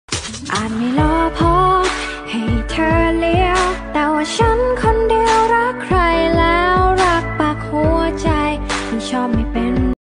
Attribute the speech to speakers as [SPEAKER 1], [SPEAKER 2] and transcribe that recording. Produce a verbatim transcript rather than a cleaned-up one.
[SPEAKER 1] อาจไม่หล่อพอ